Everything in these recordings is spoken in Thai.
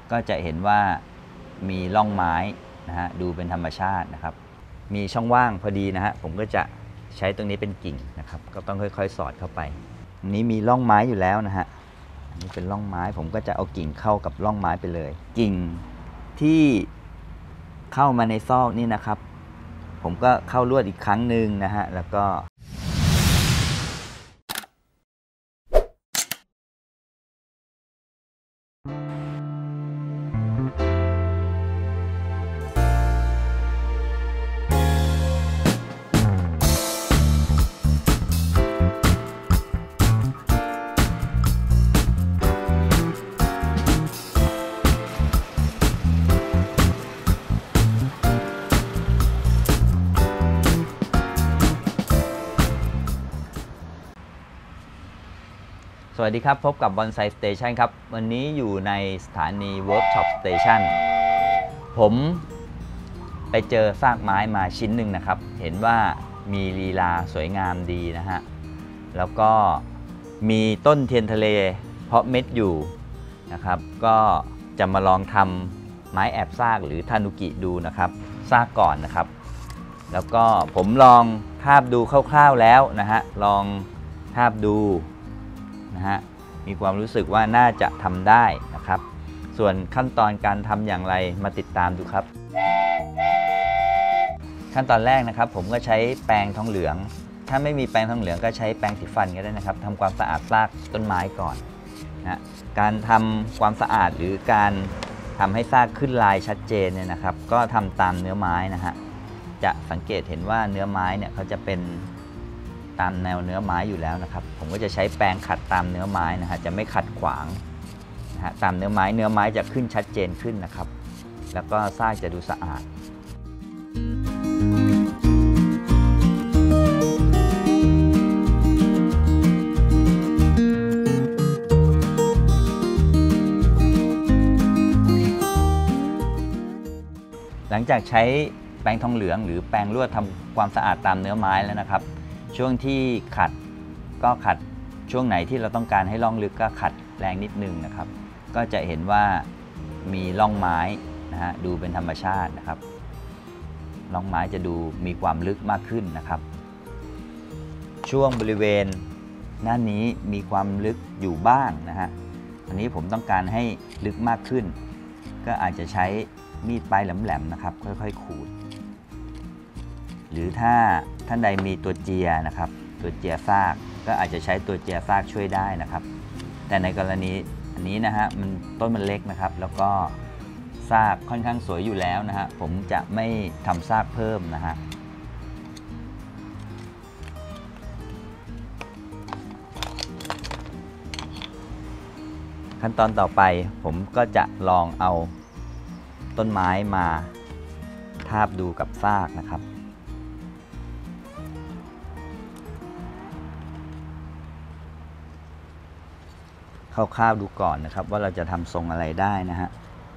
ก็จะเห็นว่ามีร่องไม้นะฮะดูเป็นธรรมชาตินะครับมีช่องว่างพอดีนะฮะผมก็จะใช้ตรงนี้เป็นกิ่งนะครับก็ต้องค่อยๆสอดเข้าไปอันนี้มีร่องไม้อยู่แล้วนะฮะอันนี้เป็นร่องไม้ผมก็จะเอากิ่งเข้ากับร่องไม้ไปเลยกิ่งที่เข้ามาในซอกนี่นะครับผมก็เข้าลวดอีกครั้งหนึ่งนะฮะแล้วก็สวัสดีครับพบกับ Bonsai Station ครับวันนี้อยู่ในสถานี Workshop Station ผมไปเจอซากไม้มาชิ้นหนึ่งนะครับเห็นว่ามีลีลาสวยงามดีนะฮะแล้วก็มีต้นเทียนทะเลเพาะเม็ดอยู่นะครับก็จะมาลองทำไม้แอบซากหรือทานุกิดูนะครับซากก่อนนะครับแล้วก็ผมลองทาบดูคร่าวๆแล้วนะฮะลองทาบดูนะฮะมีความรู้สึกว่าน่าจะทำได้นะครับส่วนขั้นตอนการทำอย่างไรมาติดตามดูครับขั้นตอนแรกนะครับผมก็ใช้แปรงทองเหลืองถ้าไม่มีแปรงทองเหลืองก็ใช้แปรงสีฟันก็ได้นะครับทำความสะอาดซากต้นไม้ก่อนนะการทำความสะอาดหรือการทำให้ซากขึ้นลายชัดเจนเนี่ยนะครับก็ทำตามเนื้อไม้นะฮะจะสังเกตเห็นว่าเนื้อไม้เนี่ยเขาจะเป็นตามแนวเนื้อไม้อยู่แล้วนะครับผมก็จะใช้แปรงขัดตามเนื้อไม้นะฮะจะไม่ขัดขวางนะฮะตามเนื้อไม้จะขึ้นชัดเจนขึ้นนะครับแล้วก็ซากจะดูสะอาดหลังจากใช้แปรงทองเหลืองหรือแปรงลวดทำความสะอาดตามเนื้อไม้แล้วนะครับช่วงที่ขัดก็ขัดช่วงไหนที่เราต้องการให้ร่องลึกก็ขัดแรงนิดนึงนะครับก็จะเห็นว่ามีร่องไม้นะฮะดูเป็นธรรมชาตินะครับร่องไม้จะดูมีความลึกมากขึ้นนะครับช่วงบริเวณด้านนี้มีความลึกอยู่บ้างนะฮะอันนี้ผมต้องการให้ลึกมากขึ้นก็อาจจะใช้มีดปลายแหลมๆนะครับค่อยๆขูดหรือถ้าท่านใดมีตัวเจียนะครับตัวเจียซากก็อาจจะใช้ตัวเจียซากช่วยได้นะครับแต่ในกรณีอันนี้นะฮะต้นมันเล็กนะครับแล้วก็ซากค่อนข้างสวยอยู่แล้วนะฮะผมจะไม่ทำซากเพิ่มนะฮะขั้นตอนต่อไปผมก็จะลองเอาต้นไม้มาทาบดูกับซากนะครับคร่าวๆดูก่อนนะครับว่าเราจะทำทรงอะไรได้นะฮะ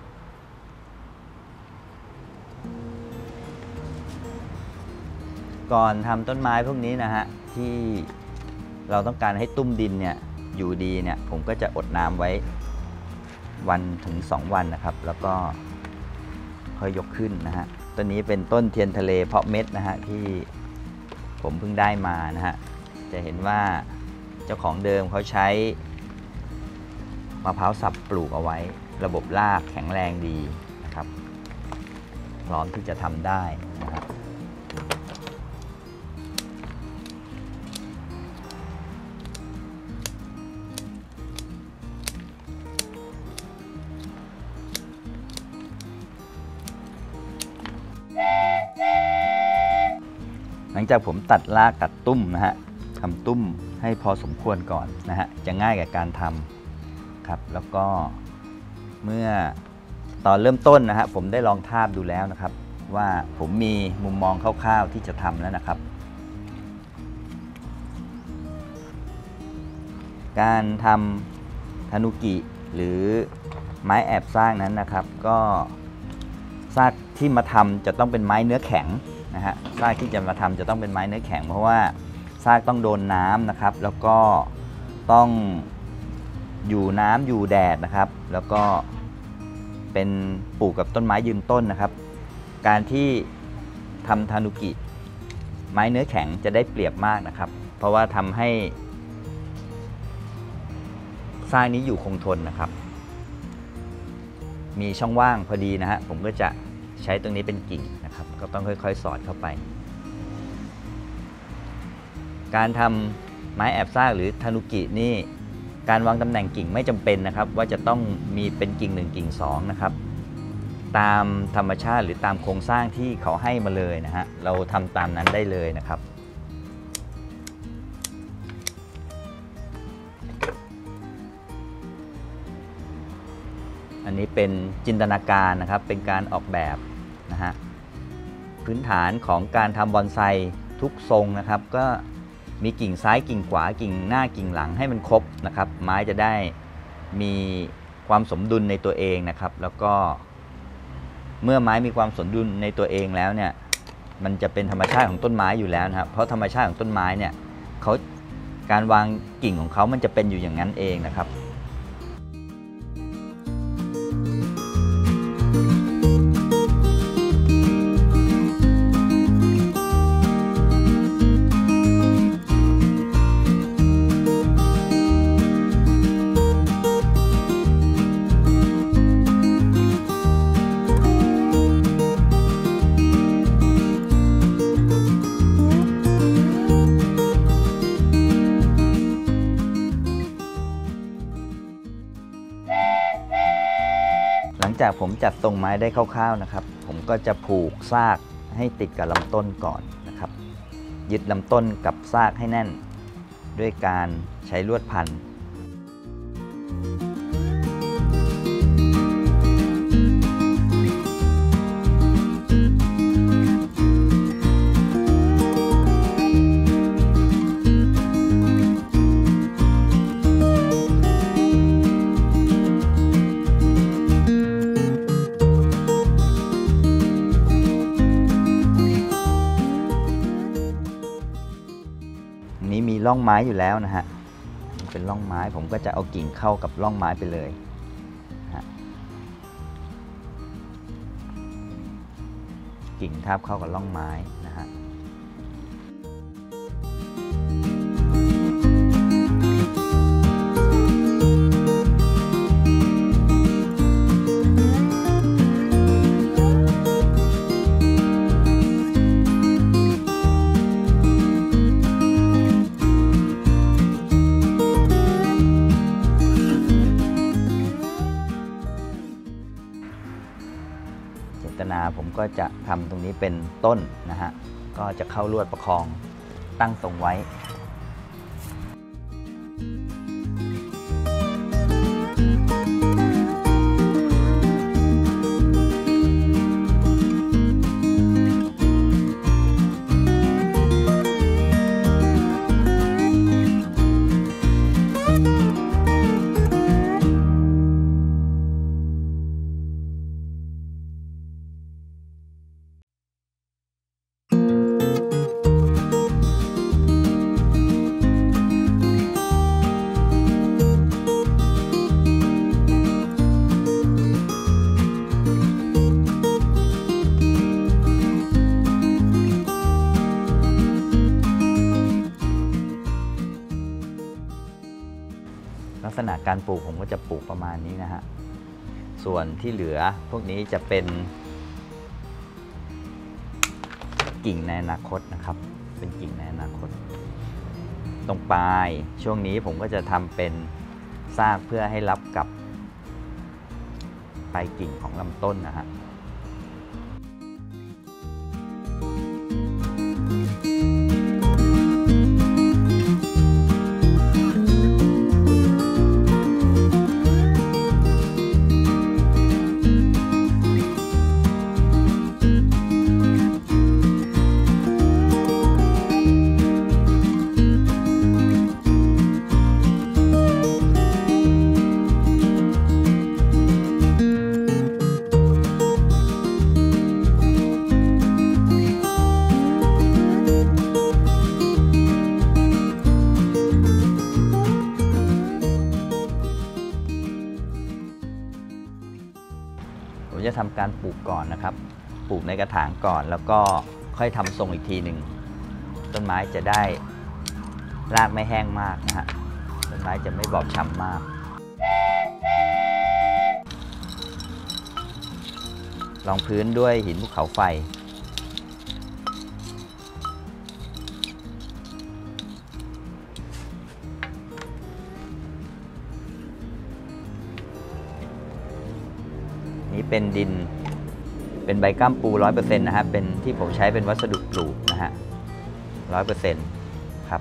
ก่อนทำต้นไม้พวกนี้นะฮะที่เราต้องการให้ตุ้มดินเนี่ยอยู่ดีเนี่ยผมก็จะอดน้ำไว้วันถึง2 วันนะครับแล้วก็ค่อยยกขึ้นนะฮะต้นนี้เป็นต้นเทียนทะเลเพาะเม็ดนะฮะที่ผมเพิ่งได้มานะฮะจะเห็นว่าเจ้าของเดิมเขาใช้มะพร้าวสับปลูกเอาไว้ระบบรากแข็งแรงดีนะครับพร้อมที่จะทำได้นะครับหลังจากผมตัดรากตัดตุ้มนะฮะทำตุ้มให้พอสมควรก่อนนะฮะจะง่ายกับการทำครับแล้วก็เมื่อตอนเริ่มต้นนะฮะผมได้ลองทาบดูแล้วนะครับว่าผมมีมุมมองคร่าวๆที่จะทำแล้วนะครับการทำทานุกิหรือไม้แอบสร้างนั้นนะครับก็ซากที่มาทำจะต้องเป็นไม้เนื้อแข็งนะฮะซากที่จะมาทำจะต้องเป็นไม้เนื้อแข็งเพราะว่าซากต้องโดนน้ำนะครับแล้วก็ต้องอยู่น้ำอยู่แดดนะครับแล้วก็เป็นปลูกกับต้นไม้ยืนต้นนะครับการที่ทำทานุกิไม้เนื้อแข็งจะได้เปรียบมากนะครับเพราะว่าทำให้สร้างนี้อยู่คงทนนะครับมีช่องว่างพอดีนะฮะผมก็จะใช้ตรงนี้เป็นกิ่งนะครับก็ต้องค่อยๆสอดเข้าไปการทำไม้แอบซากหรือทานุกินี่การวางตำแหน่งกิ่งไม่จำเป็นนะครับว่าจะต้องมีเป็นกิ่ง1กิ่ง2นะครับตามธรรมชาติหรือตามโครงสร้างที่เขาให้มาเลยนะฮะเราทำตามนั้นได้เลยนะครับอันนี้เป็นจินตนาการนะครับเป็นการออกแบบนะฮะพื้นฐานของการทำบอนไซทุกทรงนะครับก็มีกิ่งซ้ายกิ่งขวากิ่งหน้ากิ่งหลังให้มันครบนะครับไม้จะได้มีความสมดุลในตัวเองนะครับแล้วก็เมื่อไม้มีความสมดุลในตัวเองแล้วเนี่ยมันจะเป็นธรรมชาติของต้นไม้อยู่แล้วนะครับเพราะธรรมชาติของต้นไม้เนี่ยการวางกิ่งของเขามันจะเป็นอยู่อย่างนั้นเองนะครับหลังจากผมจัดทรงไม้ได้คร่าวๆนะครับผมก็จะผูกซากให้ติดกับลำต้นก่อนนะครับยึดลำต้นกับซากให้แน่นด้วยการใช้ลวดพันนี้มีร่องไม้อยู่แล้วนะฮะเป็นร่องไม้ผมก็จะเอากิ่งเข้ากับร่องไม้ไปเลยกิ่งทาบเข้ากับร่องไม้นะฮะผมก็จะทำตรงนี้เป็นต้นนะฮะก็จะเข้าลวดประคองตั้งทรงไว้ลักษณะการปลูกผมก็จะปลูกประมาณนี้นะฮะส่วนที่เหลือพวกนี้จะเป็นกิ่งในอนาคตนะครับเป็นกิ่งในอนาคตตรงปลายช่วงนี้ผมก็จะทำเป็นซากเพื่อให้รับกับปลายกิ่งของลำต้นนะฮะผมจะทำการปลูกก่อนนะครับปลูกในกระถางก่อนแล้วก็ค่อยทำทรงอีกทีหนึ่งต้นไม้จะได้รากไม่แห้งมากนะฮะต้นไม้จะไม่บอบช้ำมากรองพื้นด้วยหินภูเขาไฟนี่เป็นดินเป็นใบก้ามปู 100% นะฮะเป็นที่ผมใช้เป็นวัสดุปลูกนะฮะ 100% ครับ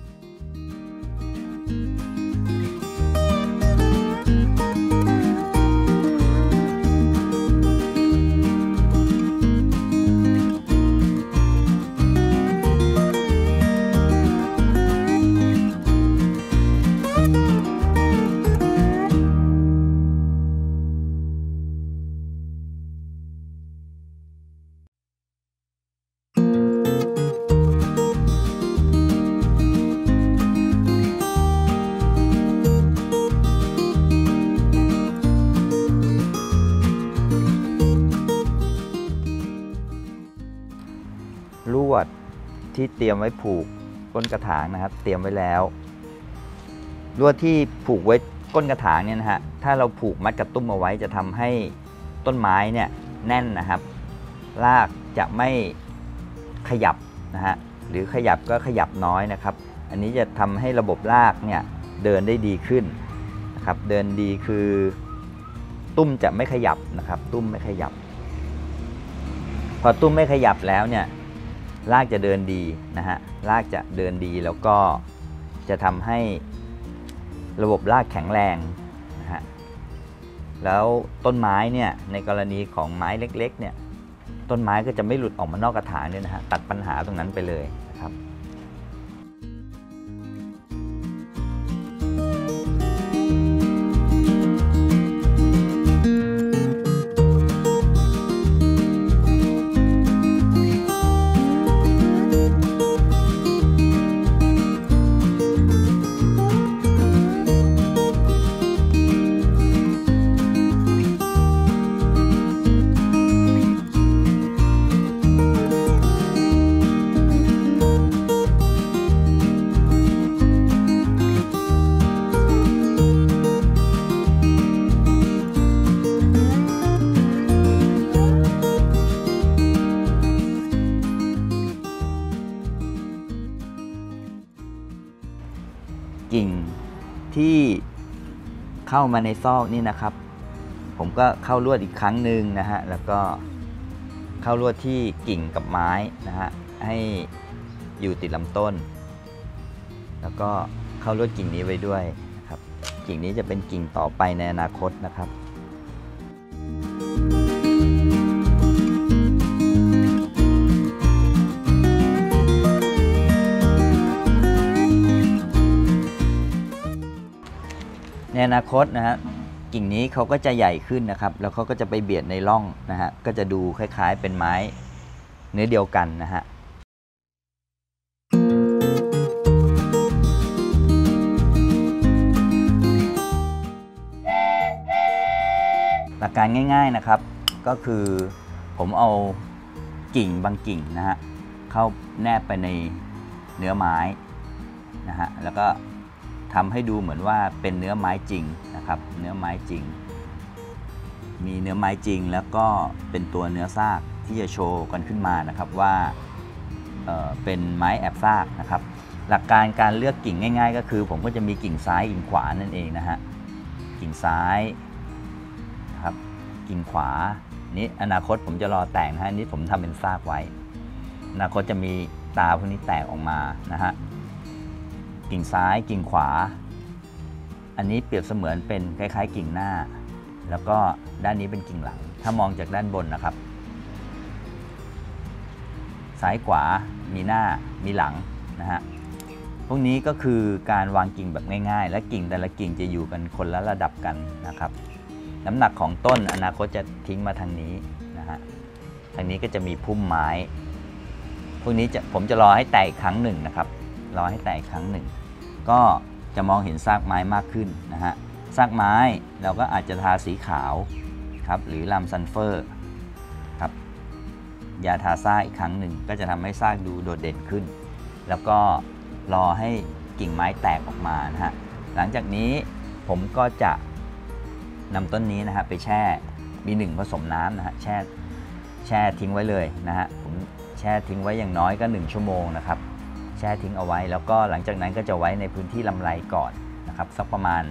ลวดที่เตรียมไว้ผูกก้นกระถางนะครับเตรียมไว้แล้วลวดที่ผูกไว้ก้นกระถางเนี่ยนะฮะถ้าเราผูกมัดกับตุ้มเอาไว้จะทำให้ต้นไม้เนี่ยแน่นนะครับรากจะไม่ขยับนะฮะหรือขยับก็ขยับน้อยนะครับอันนี้จะทำให้ระบบรากเนี่ยเดินได้ดีขึ้นนะครับเดินดีคือตุ้มจะไม่ขยับนะครับตุ้มไม่ขยับพอตุ้มไม่ขยับแล้วเนี่ยรากจะเดินดีนะฮะรากจะเดินดีแล้วก็จะทำให้ระบบรากแข็งแรงนะฮะแล้วต้นไม้เนี่ยในกรณีของไม้เล็กๆเนี่ยต้นไม้ก็จะไม่หลุดออกมานอกกระถางเนี่ยนะฮะตัดปัญหาตรงนั้นไปเลยนะครับกิ่งที่เข้ามาในซอกนี่นะครับผมก็เข้าลวดอีกครั้งหนึ่งนะฮะแล้วก็เข้าลวดที่กิ่งกับไม้นะฮะให้อยู่ติดลำต้นแล้วก็เข้าลวดกิ่งนี้ไว้ด้วยนะครับกิ่งนี้จะเป็นกิ่งต่อไปในอนาคตนะครับในอนาคตนะฮะกิ่งนี้เขาก็จะใหญ่ขึ้นนะครับแล้วเขาก็จะไปเบียดในร่องนะฮะก็จะดูคล้ายๆเป็นไม้เนื้อเดียวกันนะฮะหลักการง่ายๆนะครับก็คือผมเอากิ่งบางกิ่งนะฮะเข้าแนบไปในเนื้อไม้นะฮะแล้วก็ทำให้ดูเหมือนว่าเป็นเนื้อไม้จริงนะครับเนื้อไม้จริงมีเนื้อไม้จริงแล้วก็เป็นตัวเนื้อซากที่จะโชว์กันขึ้นมานะครับว่าเป็นไม้แอบซากนะครับหลักการการเลือกกิ่งง่ายๆก็คือผมก็จะมีกิ่งซ้ายกิ่งขวานั่นเองนะฮะกิ่งซ้ายนะครับกิ่งขวานี้อนาคตผมจะรอแตกนะฮะนี้ผมทำเป็นซากไว้อนาคตจะมีตาพวกนี้แตกออกมานะฮะกิ่งซ้ายกิ่งขวาอันนี้เปรียบเสมือนเป็นคล้ายๆกิ่งหน้าแล้วก็ด้านนี้เป็นกิ่งหลังถ้ามองจากด้านบนนะครับซ้ายขวามีหน้ามีหลังนะฮะพวกนี้ก็คือการวางกิ่งแบบง่ายๆและกิ่งแต่ละกิ่งจะอยู่กันคนละระดับกันนะครับน้ำหนักของต้นอนาคตจะทิ้งมาทางนี้นะฮะทางนี้ก็จะมีพุ่มไม้พวกนี้ผมจะรอให้แตกอีกครั้งหนึ่งนะครับรอให้แตกอีกครั้งหนึ่งก็จะมองเห็นซากไม้มากขึ้นนะฮะซากไม้เราก็อาจจะทาสีขาวครับหรือลำซัลเฟอร์ครับยาทาซากอีกครั้งหนึ่งก็จะทำให้ซากดูโดดเด่นขึ้นแล้วก็รอให้กิ่งไม้แตกออกมานะฮะหลังจากนี้ผมก็จะนำต้นนี้นะฮะไปแช่B1ผสมน้ำนะฮะแช่ทิ้งไว้เลยนะฮะผมแช่ทิ้งไว้อย่างน้อยก็1ชั่วโมงนะครับแช่ทิ้งเอาไว้แล้วก็หลังจากนั้นก็จะไว้ในพื้นที่ลำไรก่อนนะครับสักประมาณ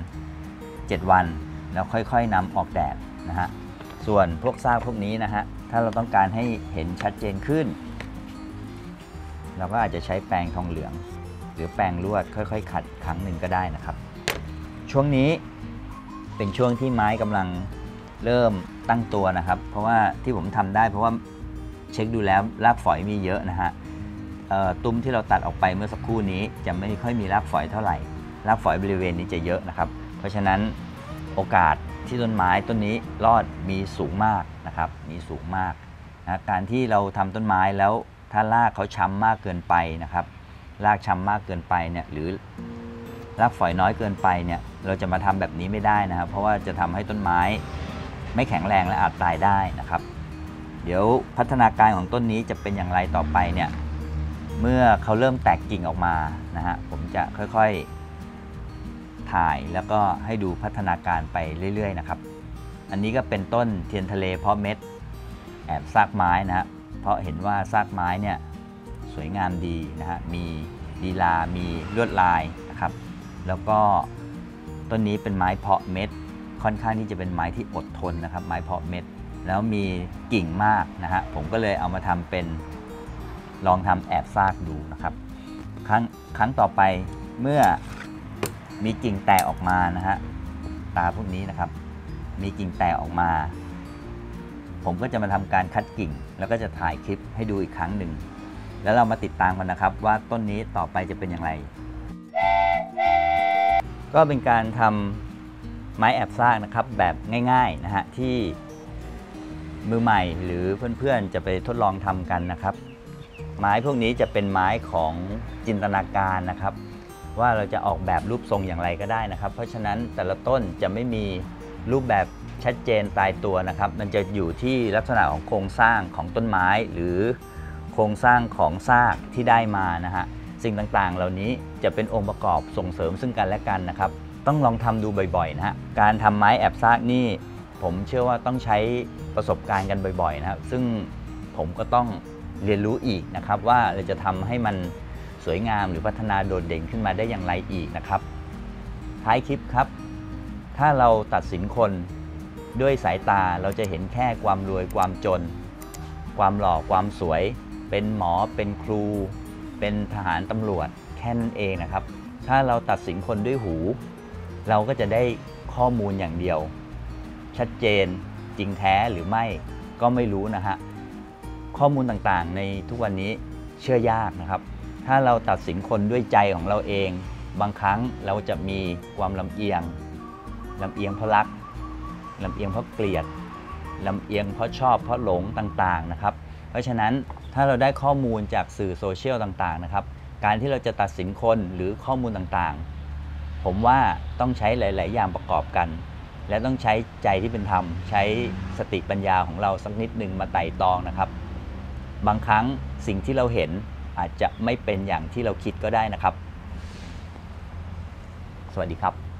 7วันแล้วค่อยๆนำออกแดดนะฮะส่วนพวกซากพวกนี้นะฮะถ้าเราต้องการให้เห็นชัดเจนขึ้นเราก็อาจจะใช้แปรงทองเหลืองหรือแปรงลวดค่อยๆขัดครั้งหนึ่งก็ได้นะครับช่วงนี้เป็นช่วงที่ไม้กำลังเริ่มตั้งตัวนะครับเพราะว่าที่ผมทำได้เพราะว่าเช็คดูแล้วรากฝอยมีเยอะนะฮะตุ้มที่เราตัดออกไปเมื่อสักครู่นี้จะไม่ค่อยมีรากฝอยเท่าไหร่รากฝอยบริเวณนี้จะเยอะนะครับเพราะฉะนั้นโอกาสที่ต้นไม้ต้นนี้รอดมีสูงมากนะครับมีสูงมากนะการที่เราทำต้นไม้แล้วถ้ารากเขาช้ำมากเกินไปนะครับรากช้ำมากเกินไปเนี่ยหรือรากฝอยน้อยเกินไปเนี่ยเราจะมาทำแบบนี้ไม่ได้นะครับเพราะว่าจะทำให้ต้นไม้ไม่แข็งแรงและอาจตายได้นะครับเดี๋ยวพัฒนาการของต้นนี้จะเป็นอย่างไรต่อไปเนี่ยเมื่อเขาเริ่มแตกกิ่งออกมานะฮะผมจะค่อยๆถ่ายแล้วก็ให้ดูพัฒนาการไปเรื่อยๆนะครับอันนี้ก็เป็นต้นเทียนทะเลเพาะเม็ดแอบซากไม้นะฮะเพราะเห็นว่าซากไม้เนี่ยสวยงามดีนะฮะมีลีลามีลวดลายนะครับแล้วก็ต้นนี้เป็นไม้เพาะเม็ดค่อนข้างที่จะเป็นไม้ที่อดทนนะครับไม้เพาะเม็ดแล้วมีกิ่งมากนะฮะผมก็เลยเอามาทำเป็นลองทำแอบซากดูนะครับครั้งต่อไปเมื่อมีกิ่งแตกออกมานะฮะตาพวกนี้นะครับมีกิ่งแตกออกมาผมก็จะมาทำการคัดกิ่งแล้วก็จะถ่ายคลิปให้ดูอีกครั้งหนึ่งแล้วเรามาติดตามกันนะครับว่าต้นนี้ต่อไปจะเป็นอย่างไรก็เป็นการทำไม้แอบซากนะครับแบบง่ายๆนะฮะที่มือใหม่หรือเพื่อนๆจะไปทดลองทำกันนะครับไม้พวกนี้จะเป็นไม้ของจินตนาการนะครับว่าเราจะออกแบบรูปทรงอย่างไรก็ได้นะครับเพราะฉะนั้นแต่ละต้นจะไม่มีรูปแบบชัดเจนตายตัวนะครับมันจะอยู่ที่ลักษณะของโครงสร้างของต้นไม้หรือโครงสร้างของซากที่ได้มานะฮะสิ่งต่างๆเหล่านี้จะเป็นองค์ประกอบส่งเสริมซึ่งกันและกันนะครับต้องลองทำดูบ่อยๆนะฮะการทำไม้แอบซากนี่ผมเชื่อว่าต้องใช้ประสบการณ์กันบ่อยๆนะครับซึ่งผมก็ต้องเรียนรู้อีกนะครับว่าเราจะทำให้มันสวยงามหรือพัฒนาโดดเด่นขึ้นมาได้อย่างไรอีกนะครับท้ายคลิปครับถ้าเราตัดสินคนด้วยสายตาเราจะเห็นแค่ความรวยความจนความหล่อความสวยเป็นหมอเป็นครูเป็นทหารตำรวจแค่นั้นเองนะครับถ้าเราตัดสินคนด้วยหูเราก็จะได้ข้อมูลอย่างเดียวชัดเจนจริงแท้หรือไม่ก็ไม่รู้นะฮะข้อมูลต่างๆในทุกวันนี้เชื่อยากนะครับถ้าเราตัดสินคนด้วยใจของเราเองบางครั้งเราจะมีความลำเอียงเพราะรักลำเอียงเพราะเกลียดลำเอียงเพราะชอบเพราะหลงต่างๆนะครับเพราะฉะนั้นถ้าเราได้ข้อมูลจากสื่อโซเชียลต่างๆนะครับการที่เราจะตัดสินคนหรือข้อมูลต่างๆผมว่าต้องใช้หลายๆอย่างประกอบกันและต้องใช้ใจที่เป็นธรรมใช้สติปัญญาของเราสักนิดหนึ่งมาไต่ตองนะครับบางครั้งสิ่งที่เราเห็นอาจจะไม่เป็นอย่างที่เราคิดก็ได้นะครับสวัสดีครับ